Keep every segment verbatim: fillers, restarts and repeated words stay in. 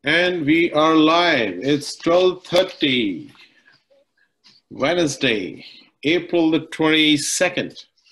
And we are live. It's twelve thirty, Wednesday, April the twenty-second.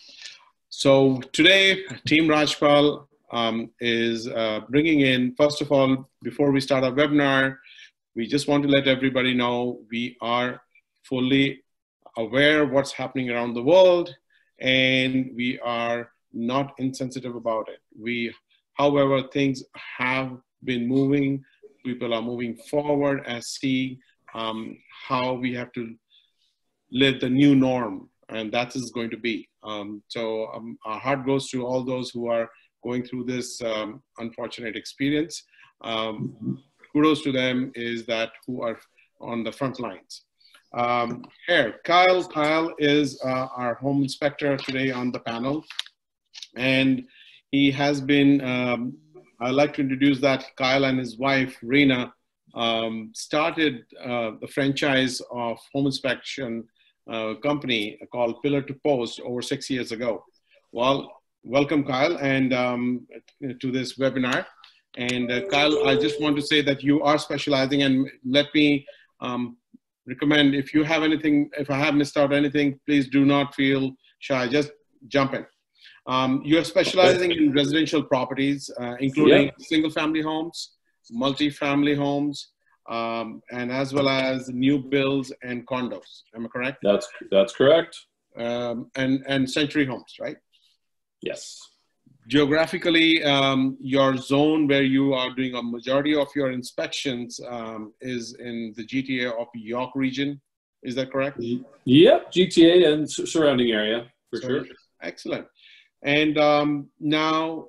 So today, Team Rajpal um, is uh, bringing in, first of all, before we start our webinar, we just want to let everybody know we are fully aware of what's happening around the world, and we are not insensitive about it. We, however, things have been moving. People are moving forward and see um, how we have to live the new norm, and that is going to be. Um, so um, our heart goes to all those who are going through this um, unfortunate experience. Um, kudos to them is that who are on the front lines. Um, here, Kyle. Kyle is uh, our home inspector today on the panel, and he has been. Um, I'd like to introduce that Kyle and his wife, Rena, um, started uh, the franchise of home inspection uh, company called Pillar to Post over six years ago. Well, welcome, Kyle, and um, to this webinar. And uh, Kyle, I just want to say that you are specializing, and let me um, recommend, if you have anything, if I have missed out anything, please do not feel shy, just jump in. Um, you're specializing in residential properties, uh, including yep. single-family homes, multi-family homes, um, and as well as new builds and condos. Am I correct? That's that's correct. Um, and and century homes, right? Yes. Geographically, um, your zone where you are doing a majority of your inspections um, is in the G T A of York region. Is that correct? Yep, G T A and surrounding area for so, sure. Excellent. And um, now,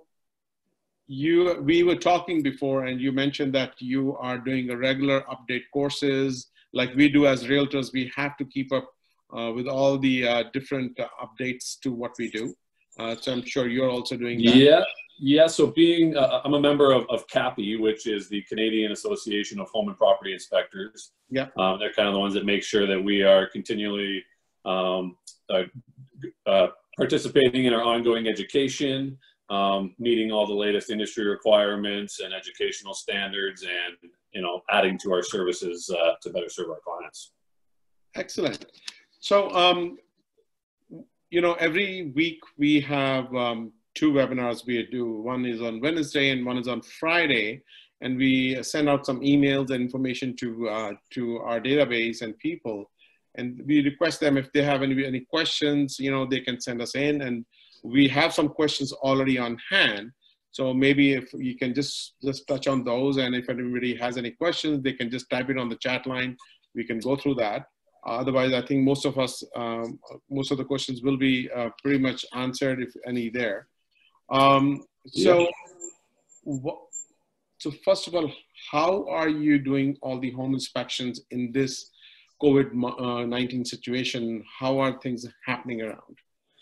you we were talking before, and you mentioned that you are doing a regular update courses like we do as realtors. We have to keep up uh, with all the uh, different uh, updates to what we do. Uh, so I'm sure you're also doing that. Yeah, yeah. So being, uh, I'm a member of, of C A P I, which is the Canadian Association of Home and Property Inspectors. Yeah. Um, they're kind of the ones that make sure that we are continually um, uh, uh, participating in our ongoing education, um, meeting all the latest industry requirements and educational standards, and you know, adding to our services uh, to better serve our clients. Excellent. So, um, you know, every week we have um, two webinars we do. One is on Wednesday and one is on Friday, and we send out some emails and information to uh, to our database and people. And we request them if they have any, any questions, you know, they can send us in. And we have some questions already on hand. So maybe if you can just, just touch on those, and if anybody has any questions, they can just type it on the chat line. We can go through that. Uh, otherwise, I think most of us, um, most of the questions will be uh, pretty much answered, if any there. Um, so, yeah. what, so first of all, how are you doing all the home inspections in this COVID nineteen situation? How are things happening around?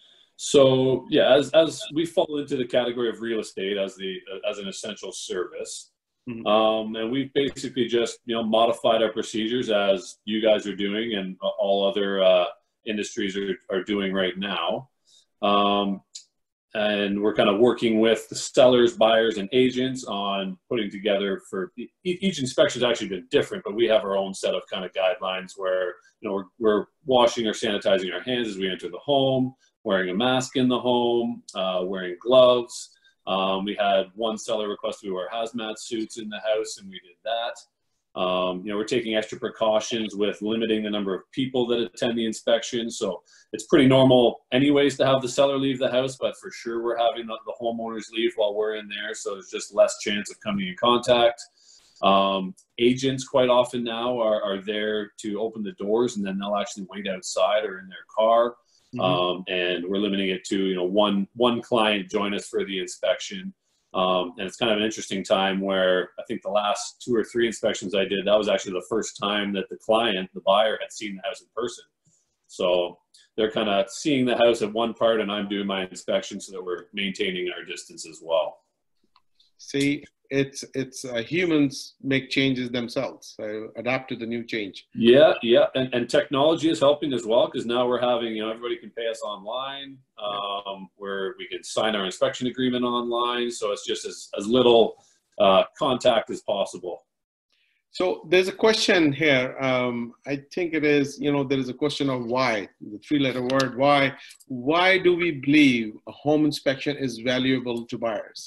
So yeah, as, as we fall into the category of real estate as the as an essential service, mm-hmm. um, and we've basically just you know modified our procedures as you guys are doing and all other uh, industries are, are doing right now. Um, and we're kind of working with the sellers, buyers, and agents on putting together for each inspection has actually been different, but we have our own set of kind of guidelines where, you know, we're, we're washing or sanitizing our hands as we enter the home, wearing a mask in the home, uh, wearing gloves. Um, we had one seller request we wear hazmat suits in the house, and we did that. Um, you know, we're taking extra precautions with limiting the number of people that attend the inspection. So it's pretty normal anyways to have the seller leave the house, but for sure we're having the, the homeowners leave while we're in there. So there's just less chance of coming in contact. Um, agents quite often now are, are there to open the doors, and then they'll actually wait outside or in their car. Mm-hmm. um, and we're limiting it to, you know, one, one client join us for the inspection. Um, and it's kind of an interesting time where I think the last two or three inspections I did, that was actually the first time that the client, the buyer, had seen the house in person. So they're kind of seeing the house at one part, and I'm doing my inspection so that we're maintaining our distance as well. See, it's it's uh, humans make changes themselves, so adapt to the new change. Yeah, yeah, and, and technology is helping as well, because now we're having, you know, everybody can pay us online, um, where we can sign our inspection agreement online, so it's just as, as little uh, contact as possible. So there's a question here. Um, I think it is, you know, there is a question of why, the three-letter word, why. Why do we believe a home inspection is valuable to buyers?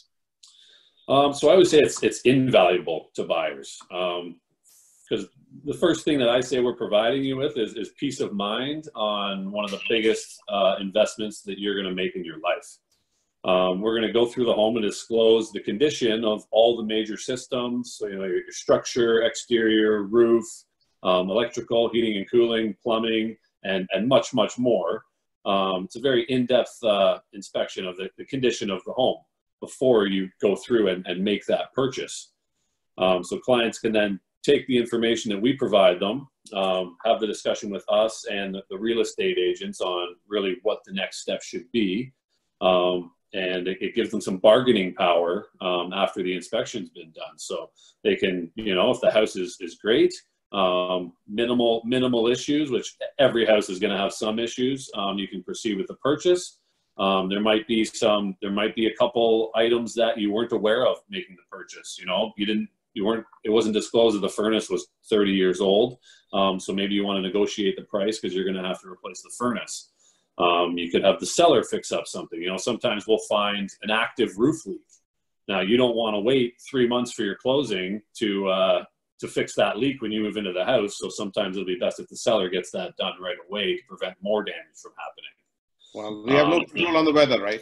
Um, so I would say it's, it's invaluable to buyers. Um, because the first thing that I say we're providing you with is, is peace of mind on one of the biggest uh, investments that you're going to make in your life. Um, we're going to go through the home and disclose the condition of all the major systems. So, you know, your, your structure, exterior, roof, um, electrical, heating and cooling, plumbing, and, and much, much more. Um, it's a very in-depth uh, inspection of the, the condition of the home before you go through and, and make that purchase. Um, so clients can then take the information that we provide them, um, have the discussion with us and the, the real estate agents on really what the next step should be. Um, and it, it gives them some bargaining power um, after the inspection's been done. So they can, you know, if the house is, is great, um, minimal, minimal issues, which every house is going to have some issues, um, you can proceed with the purchase. Um, there might be some, there might be a couple items that you weren't aware of making the purchase. You know, you didn't, you weren't, it wasn't disclosed that the furnace was thirty years old. Um, so maybe you want to negotiate the price because you're going to have to replace the furnace. Um, you could have the seller fix up something. You know, sometimes we'll find an active roof leak. Now you don't want to wait three months for your closing to, uh, to fix that leak when you move into the house. So sometimes it'll be best if the seller gets that done right away to prevent more damage from happening. Well, we have no control on the weather, right?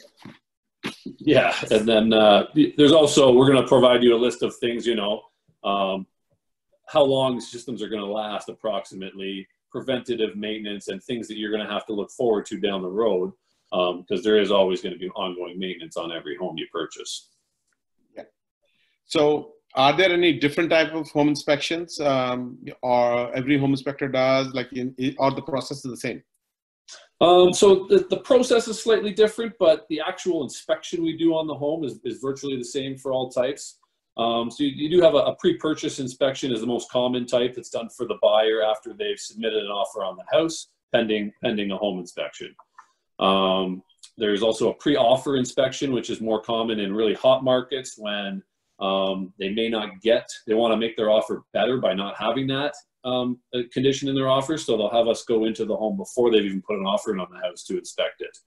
Yeah, and then uh, there's also, we're going to provide you a list of things, you know, um, how long systems are going to last approximately, preventative maintenance, and things that you're going to have to look forward to down the road, because um, there is always going to be ongoing maintenance on every home you purchase. Yeah. So are there any different type of home inspections, um, or every home inspector does, like, in, or the process is the same? Um, so the, the process is slightly different, but the actual inspection we do on the home is, is virtually the same for all types. Um, so you, you do have a, a pre-purchase inspection is the most common type that's done for the buyer after they've submitted an offer on the house, pending, pending a home inspection. Um, there's also a pre-offer inspection, which is more common in really hot markets when um, they may not get, they want to make their offer better by not having that Um, a condition in their offer, so they'll have us go into the home before they've even put an offer in on the house to inspect it.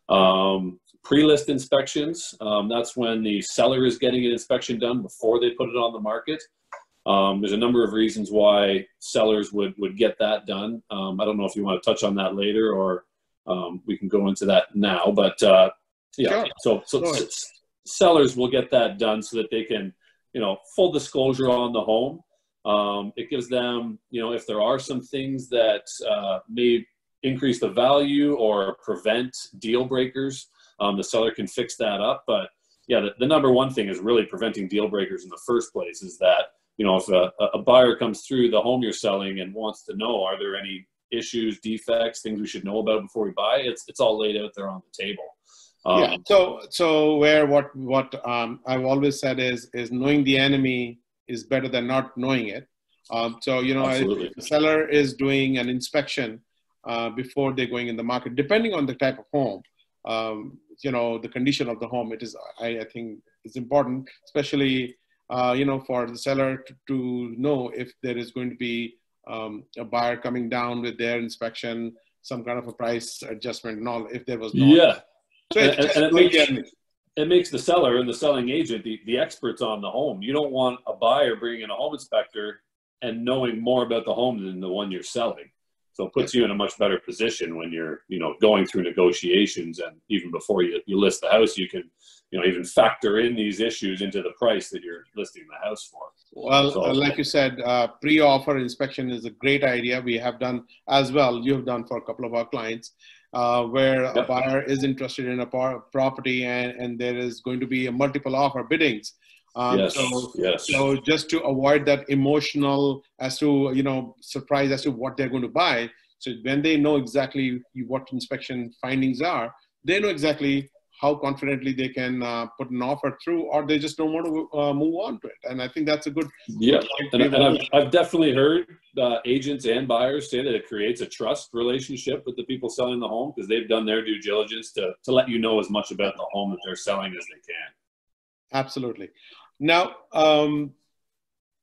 Um, pre-list inspections, um, that's when the seller is getting an inspection done before they put it on the market. Um, there's a number of reasons why sellers would, would get that done. Um, I don't know if you want to touch on that later, or um, we can go into that now, but uh, yeah, sure. so, so sellers will get that done so that they can, you know, full disclosure on the home. Um, it gives them, you know, if there are some things that uh, may increase the value or prevent deal breakers, um, the seller can fix that up. But yeah, the, the number one thing is really preventing deal breakers in the first place is that, you know, if a, a buyer comes through the home you're selling and wants to know, are there any issues, defects, things we should know about before we buy, it's, it's all laid out there on the table. Um, yeah. So, so where what, what um, I've always said is, is knowing the enemy is better than not knowing it. Um, so, you know, if the seller is doing an inspection uh, before they're going in the market, depending on the type of home, um, you know, the condition of the home, it is, I, I think it's important, especially, uh, you know, for the seller to, to know if there is going to be um, a buyer coming down with their inspection, some kind of a price adjustment and all, if there was not. Yeah. So and, it's and it makes, the it makes the seller and the selling agent the, the experts on the home. You don't want a buyer bringing in a home inspector and knowing more about the home than the one you're selling. So it puts you in a much better position when you're, you know, going through negotiations, and even before you, you list the house, you can, you know, even factor in these issues into the price that you're listing the house for. Well, so, uh, like you said, uh, pre-offer inspection is a great idea. We have done as well. You've done for a couple of our clients. Uh, where yep. a buyer is interested in a par property and, and there is going to be a multiple offer biddings. Um, yes, so, yes. so just to avoid that emotional as to, you know, surprise as to what they're going to buy. So when they know exactly what inspection findings are, they know exactly how confidently they can uh, put an offer through, or they just don't want to uh, move on to it. And I think that's a good. Yeah, good and, and I've, I've definitely heard uh, agents and buyers say that it creates a trust relationship with the people selling the home because they've done their due diligence to, to let you know as much about the home that they're selling as they can. Absolutely. Now, um,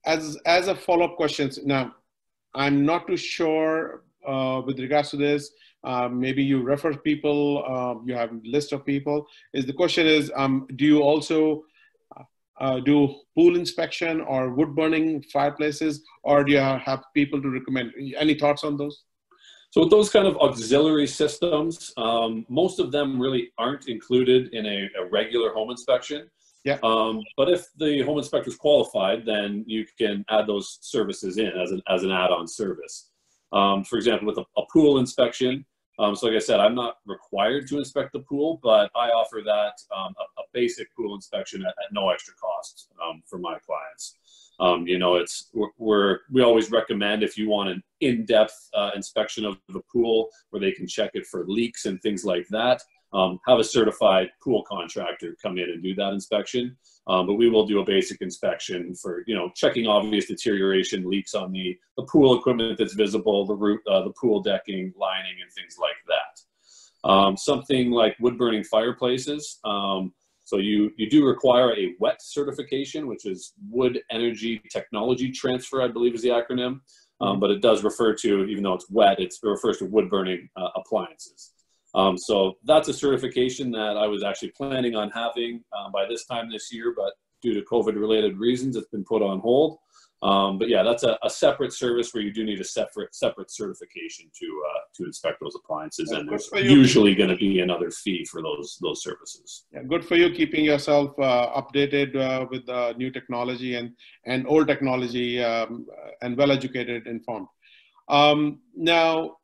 as as a follow-up question, now I'm not too sure uh, with regards to this. Uh, maybe you refer people, uh, you have a list of people. Is the question is, um, do you also uh, do pool inspection or wood burning fireplaces, or do you have people to recommend? Any thoughts on those? So with those kind of auxiliary systems, um, most of them really aren't included in a, a regular home inspection. Yeah. Um, but if the home inspector is qualified, then you can add those services in as an, as an add-on service. Um, for example, with a, a pool inspection, um, so like I said, I'm not required to inspect the pool, but I offer that um, a, a basic pool inspection at, at no extra cost um, for my clients. Um, you know, it's we're, we're we always recommend if you want an in-depth uh, inspection of the pool where they can check it for leaks and things like that. Um, have a certified pool contractor come in and do that inspection. Um, but we will do a basic inspection for, you know, checking obvious deterioration, leaks on the, the pool equipment that's visible, the roof, uh, the pool decking, lining, and things like that. Um, something like wood burning fireplaces. Um, so you, you do require a WET certification, which is Wood Energy Technology Transfer, I believe is the acronym. Um, but it does refer to, even though it's WET, it's, it refers to wood burning uh, appliances. Um, so that's a certification that I was actually planning on having um, by this time this year, but due to COVID related reasons, it's been put on hold. Um, but yeah, that's a, a separate service where you do need a separate separate certification to uh, to inspect those appliances, and there's usually going to be another fee for those those services. Yeah, good for you keeping yourself uh, updated uh, with the new technology and and old technology um, and well educated, informed. Um, now.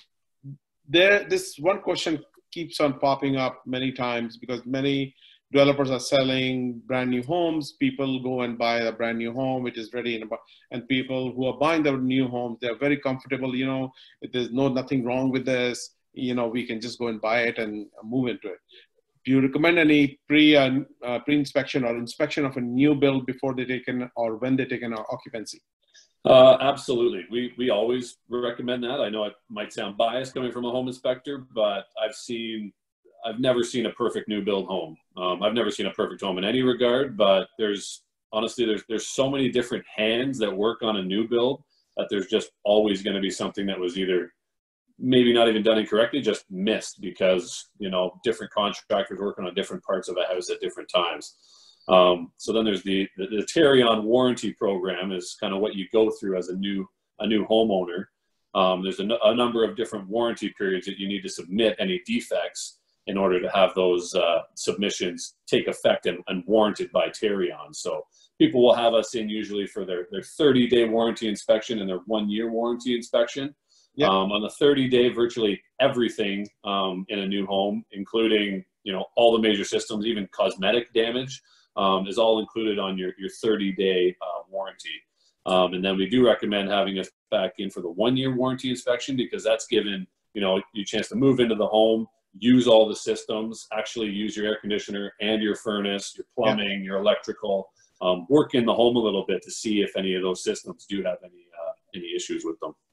There, this one question keeps on popping up many times because many developers are selling brand new homes. People go and buy a brand new home, which is ready, in about, and people who are buying their new homes, they're very comfortable. You know, there's no nothing wrong with this. You know, we can just go and buy it and move into it. Do you recommend any pre uh, uh, pre-inspection or inspection of a new build before they take in or when they take in our occupancy? Uh, absolutely. We, we always recommend that. I know it might sound biased coming from a home inspector, but I've seen, I've never seen a perfect new build home. Um, I've never seen a perfect home in any regard, but there's honestly, there's, there's so many different hands that work on a new build that there's just always going to be something that was either maybe not even done incorrectly, just missed because, you know, different contractors working on different parts of a house at different times. Um, so then there's the, the, the Tarion warranty program is kind of what you go through as a new, a new homeowner. Um, there's a, a number of different warranty periods that you need to submit any defects in order to have those uh, submissions take effect and, and warranted by Tarion. So people will have us in usually for their, their thirty day warranty inspection and their one year warranty inspection. Yep. Um, on the thirty day, virtually everything um, in a new home, including, you know, all the major systems, even cosmetic damage, Um, is all included on your, your thirty day uh, warranty. Um, and then we do recommend having us back in for the one year warranty inspection because that's given, you know, you a chance to move into the home, use all the systems, actually use your air conditioner and your furnace, your plumbing, yeah. your electrical, um, work in the home a little bit to see if any of those systems do have any, uh, any issues with them.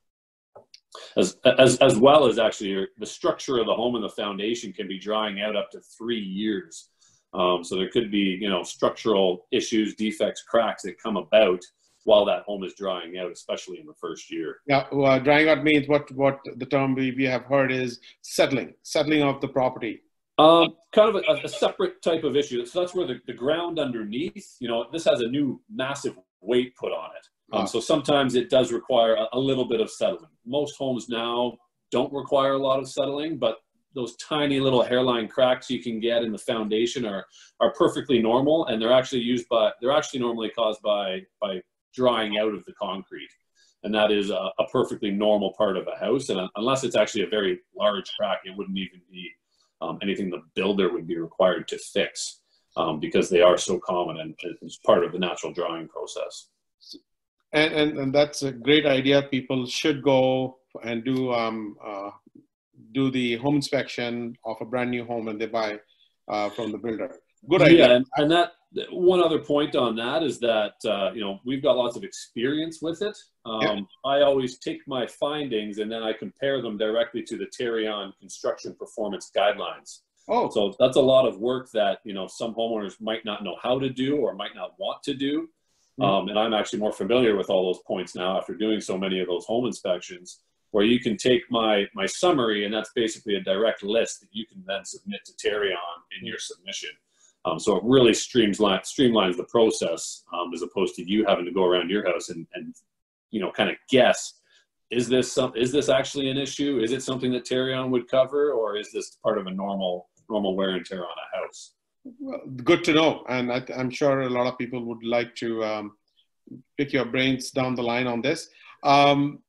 As, as, as well as actually your, the structure of the home and the foundation can be drying out up to three years. Um, so there could be, you know, structural issues, defects, cracks that come about while that home is drying out, especially in the first year. Yeah, well, drying out means what, what the term we, we have heard is settling, settling of the property. Um, kind of a, a separate type of issue. So that's where the, the ground underneath, you know, this has a new massive weight put on it. Um, so sometimes it does require a, a little bit of settling. Most homes now don't require a lot of settling, but those tiny little hairline cracks you can get in the foundation are, are perfectly normal. And they're actually used by, they're actually normally caused by, by drying out of the concrete. And that is a, a perfectly normal part of a house. And unless it's actually a very large crack, it wouldn't even be um, anything the builder would be required to fix um, because they are so common and it's part of the natural drying process. And, and, and that's a great idea. People should go and do um, uh, do the home inspection of a brand new home when they buy uh, from the builder. Good idea. Yeah, and, and that one other point on that is that uh, you know, we've got lots of experience with it. Um, yeah. I always take my findings and then I compare them directly to the Tarion construction performance guidelines. Oh, so that's a lot of work that, you know, some homeowners might not know how to do or might not want to do. Um, and I'm actually more familiar with all those points now after doing so many of those home inspections, where you can take my, my summary, and that's basically a direct list that you can then submit to Terry on in your submission. Um, so it really streamlines, streamlines the process, um, as opposed to you having to go around your house and, and you know, kind of guess, is this some, is this actually an issue? Is it something that Terry on would cover, or is this part of a normal, normal wear and tear on a house? Well, good to know. And I, I'm sure a lot of people would like to um, pick your brains down the line on this. Um,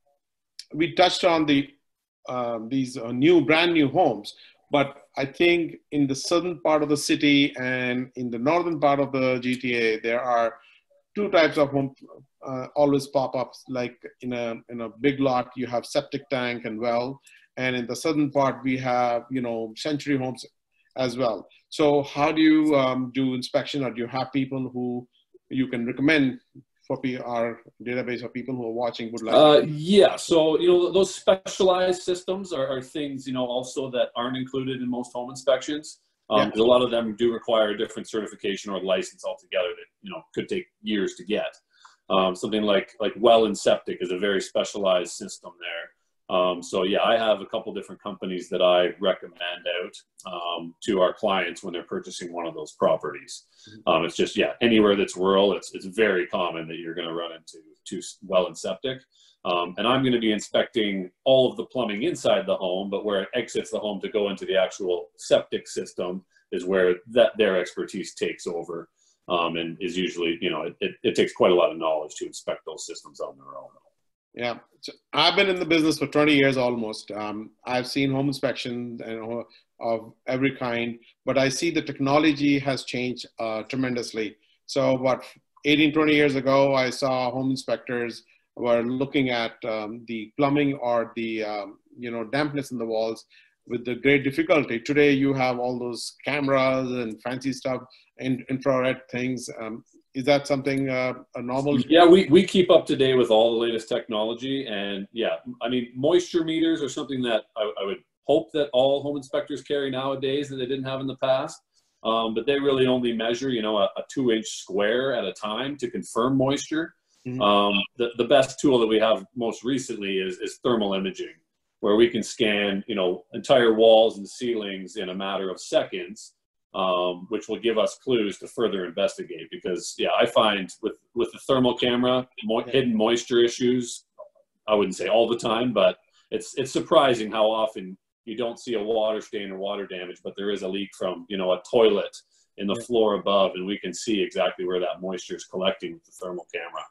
we touched on the uh, these uh, new, brand new homes, but I think in the southern part of the city and in the northern part of the G T A, there are two types of home uh, always pop ups. Like in a in a big lot, you have septic tank and well, and in the southern part, we have, you know, century homes as well. So how do you um, do inspection, or do you have people who you can recommend for our database of people who are watching would like? Uh, yeah, so, you know, those specialized systems are, are things, you know, also that aren't included in most home inspections. Um, Yeah. Because a lot of them do require a different certification or license altogether that, you know, could take years to get. Um, something like, like well and septic is a very specialized system there. Um, so yeah, I have a couple different companies that I recommend out um, to our clients when they're purchasing one of those properties. Um, it's just, yeah, anywhere that's rural, it's, it's very common that you're going to run into to well and septic. Um, and I'm going to be inspecting all of the plumbing inside the home, but where it exits the home to go into the actual septic system is where that their expertise takes over. Um, and is usually, you know, it, it, it takes quite a lot of knowledge to inspect those systems on their own. Yeah, so I've been in the business for twenty years almost. Um, I've seen home inspections and of every kind, but I see the technology has changed uh, tremendously. So what, eighteen, twenty years ago, I saw home inspectors were looking at um, the plumbing or the, um, you know, dampness in the walls with the great difficulty. Today, you have all those cameras and fancy stuff and infrared things. Um, Is that something uh, a normal? Yeah, we, we keep up to date with all the latest technology. And yeah, I mean, moisture meters are something that I, I would hope that all home inspectors carry nowadays that they didn't have in the past. Um, but they really only measure, you know, a, a two inch square at a time to confirm moisture. Mm-hmm. um, the, the best tool that we have most recently is, is thermal imaging, where we can scan, you know, entire walls and ceilings in a matter of seconds. Um, which will give us clues to further investigate. Because yeah, I find with with the thermal camera, mo hidden moisture issues, I wouldn't say all the time, but it's it's surprising how often you don't see a water stain or water damage, but there is a leak from, you know, a toilet in the floor above, and we can see exactly where that moisture is collecting with the thermal camera.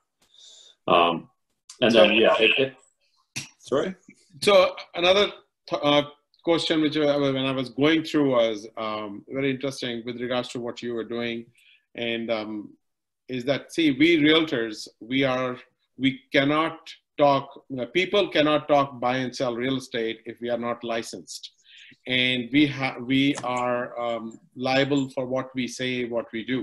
Um, and then yeah, it, it sorry. So another uh, question which I, when I was going through was um, very interesting with regards to what you were doing, and um, is that, see, we realtors, we are we cannot talk, you know, people cannot talk buy and sell real estate if we are not licensed, and we have we are um, liable for what we say, what we do.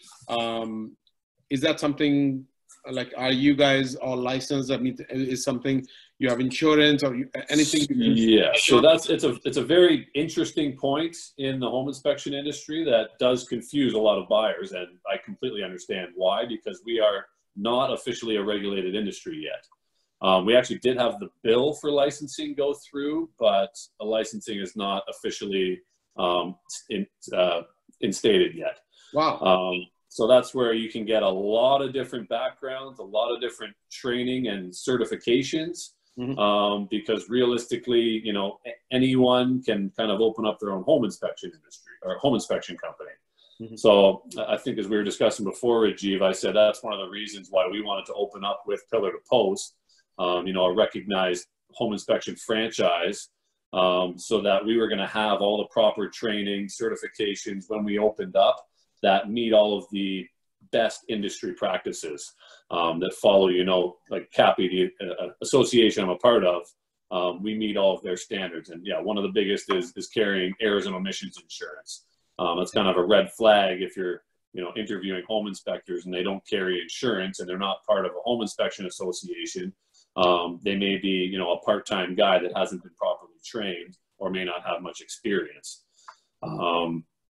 Um, is that something like, are you guys all licensed? I mean, is something you have insurance or you, anything? Yeah, so that's it's a it's a very interesting point in the home inspection industry that does confuse a lot of buyers, and I completely understand why, because we are not officially a regulated industry yet. Um, we actually did have the bill for licensing go through, but the licensing is not officially um, in, uh, instated yet. Wow. Um, So that's where you can get a lot of different backgrounds, a lot of different training and certifications, mm-hmm. um, because realistically, you know, anyone can kind of open up their own home inspection industry or home inspection company. Mm-hmm. So I think, as we were discussing before, Rajiv, I said that's one of the reasons why we wanted to open up with Pillar to Post, um, you know, a recognized home inspection franchise, um, so that we were going to have all the proper training, certifications when we opened up, that meet all of the best industry practices, um, that follow, you know, like C A P I, the uh, association I'm a part of, um, we meet all of their standards. And yeah, one of the biggest is, is carrying errors and omissions insurance. Um, that's kind of a red flag if you're, you know, interviewing home inspectors and they don't carry insurance and they're not part of a home inspection association. Um, they may be, you know, a part-time guy that hasn't been properly trained or may not have much experience. Um,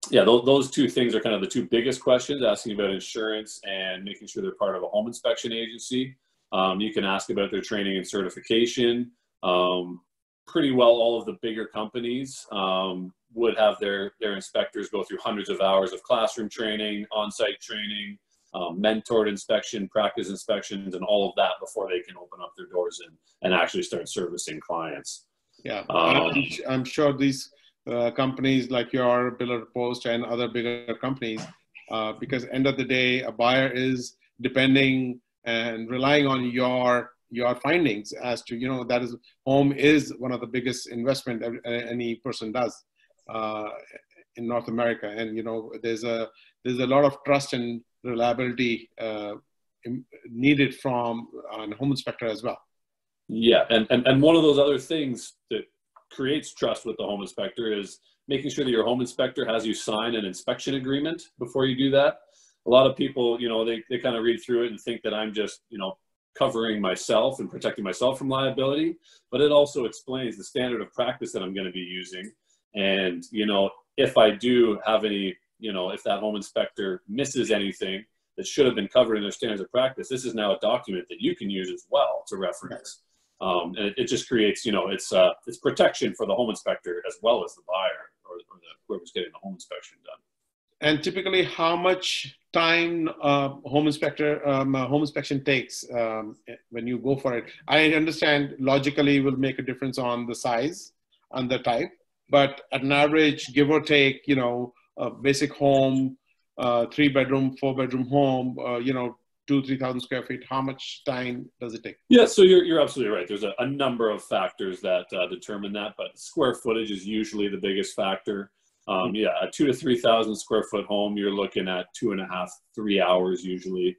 yeah, those, those two things are kind of the two biggest questions, asking about insurance and making sure they're part of a home inspection agency. Um, you can ask about their training and certification. Um, pretty well all of the bigger companies um, would have their, their inspectors go through hundreds of hours of classroom training, on-site training, um, mentored inspection, practice inspections, and all of that before they can open up their doors and, and actually start servicing clients. Yeah, Um, I'm, I'm sure these uh, companies like your Biller Post and other bigger companies, uh, because end of the day, a buyer is depending and relying on your your findings as to, you know, that is, home is one of the biggest investment any person does uh, in North America. And, you know, there's a, there's a lot of trust and reliability uh, needed from a home inspector as well. Yeah, and, and, and one of those other things that creates trust with the home inspector is making sure that your home inspector has you sign an inspection agreement before you do that. A lot of people, you know, they, they kind of read through it and think that I'm just, you know, covering myself and protecting myself from liability, but it also explains the standard of practice that I'm going to be using. And, you know, if I do have any, you know, if that home inspector misses anything that should have been covered in their standards of practice, this is now a document that you can use as well to reference. Um, and it, it just creates, you know, it's uh, it's protection for the home inspector as well as the buyer or, or the, whoever's getting the home inspection done. And typically, how much time uh, home inspector um, uh, home inspection takes um, when you go for it? I understand logically will make a difference on the size and the type, but at an average, give or take, you know, a basic home, uh, three bedroom, four bedroom home, uh, you know, two, three thousand square feet. How much time does it take? Yeah, so you're you're absolutely right. There's a, a number of factors that uh, determine that, but square footage is usually the biggest factor. Um, yeah, a two to three thousand square foot home, you're looking at two and a half, three hours usually.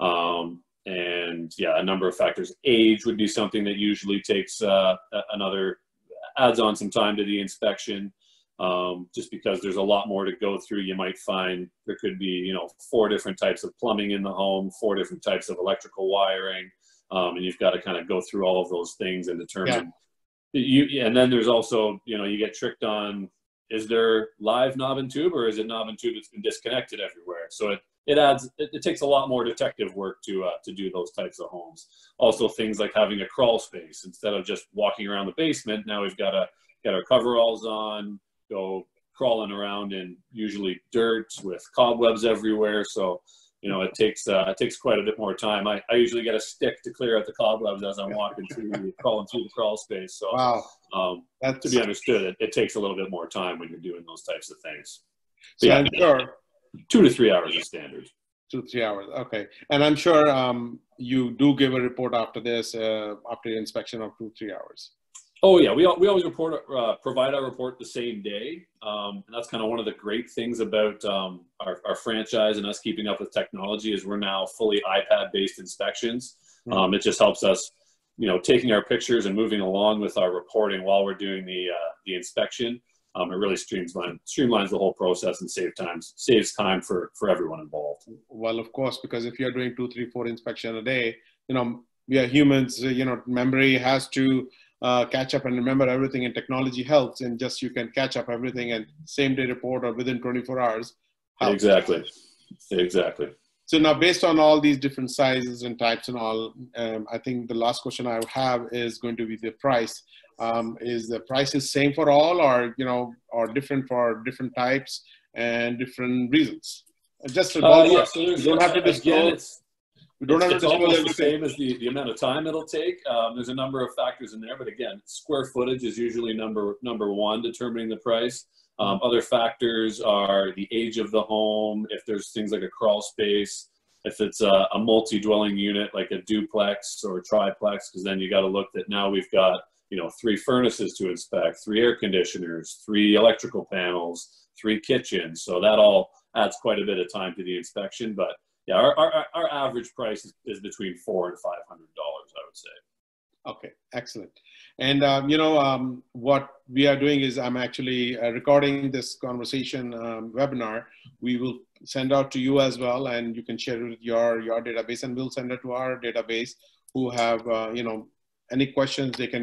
Um, and yeah, a number of factors. Age would be something that usually takes uh, another, adds on some time to the inspection. Um, just because there's a lot more to go through. You might find there could be, you know, four different types of plumbing in the home, four different types of electrical wiring. Um, and you've got to kind of go through all of those things and determine. Yeah. You, and then there's also, you know, you get tricked on, is there live knob and tube or is it knob and tube that's been disconnected everywhere? So it, it adds, it, it takes a lot more detective work to, uh, to do those types of homes. Also things like having a crawl space instead of just walking around the basement. Now we've got to get our coveralls on, go crawling around in usually dirt with cobwebs everywhere. So, you know, it takes, uh, it takes quite a bit more time. I, I usually get a stick to clear out the cobwebs as I'm walking through, crawling through the crawl space. So, wow. um, That's... to be understood, it, it takes a little bit more time when you're doing those types of things. So yeah, I'm sure two to three hours is standard. Two, three hours. Okay. And I'm sure um, you do give a report after this, uh, after the inspection of two, three hours. Oh yeah, we, we always report, uh, provide our report the same day. Um, and that's kind of one of the great things about um, our, our franchise and us keeping up with technology is we're now fully iPad based inspections. Mm-hmm. Um, it just helps us, you know, taking our pictures and moving along with our reporting while we're doing the, uh, the inspection. Um, it really streamlines, streamlines the whole process and save times, saves time for, for everyone involved. Well, of course, because if you're doing two, three, four inspection a day, you know, we are humans, you know, memory has to Uh, catch up and remember everything, and technology helps, and just you can catch up everything and same day report or within twenty-four hours helps. Exactly. Exactly. So now based on all these different sizes and types and all, um, I think the last question I have is going to be the price. Um, is the price the same for all, or, you know, or different for different types and different reasons? Just a uh, yeah, so you don't have to disclose. Again, it's, We don't it's, have to it's almost everything. the same as the, the amount of time it'll take. Um, there's a number of factors in there, but again, square footage is usually number number one determining the price. Um, mm-hmm. Other factors are the age of the home, if there's things like a crawl space, if it's a, a multi-dwelling unit like a duplex or a triplex, because then you got to look that now we've got, you know, three furnaces to inspect, three air conditioners, three electrical panels, three kitchens. So that all adds quite a bit of time to the inspection, but yeah, our, our, our average price is, is between four and five hundred dollars, I would say. Okay, excellent. And um, you know, um, what we are doing is I'm actually uh, recording this conversation um, webinar. We will send out to you as well, and you can share it with your your database, and we'll send it to our database. Who have uh, you know, any questions, they can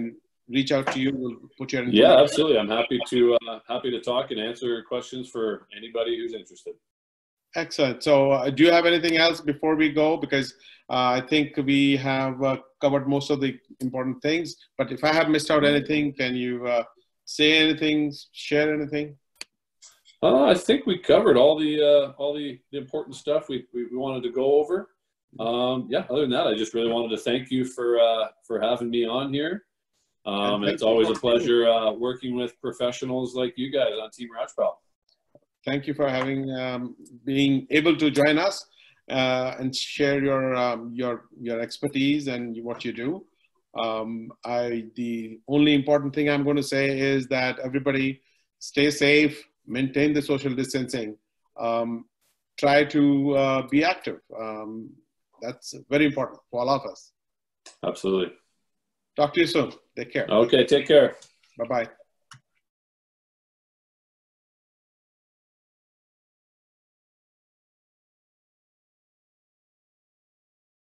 reach out to you, we'll put your information. Yeah, absolutely. I'm happy to uh, happy to talk and answer questions for anybody who's interested. Excellent. So uh, do you have anything else before we go? Because uh, I think we have uh, covered most of the important things, but if I have missed out anything, can you uh, say anything, share anything? Uh, I think we covered all the uh, all the, the important stuff we, we, we wanted to go over. Um, yeah, other than that, I just really wanted to thank you for uh, for having me on here. Um, and it's always a pleasure uh, working with professionals like you guys on Team Rajpal. Thank you for having um, being able to join us uh, and share your um, your your expertise and what you do. Um, I the only important thing I'm going to say is that everybody stay safe, maintain the social distancing, um, try to uh, be active. Um, that's very important for all of us. Absolutely. Talk to you soon. Take care. Okay, take care. Bye bye.